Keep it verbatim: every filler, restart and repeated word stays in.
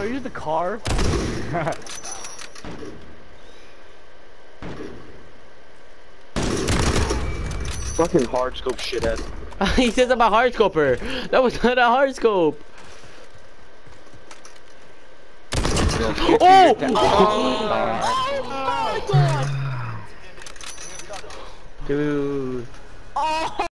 So you use the car? Fucking hard scope shithead. He says I'm a hard scoper. That was not a hard scope. Oh! Oh! Dude.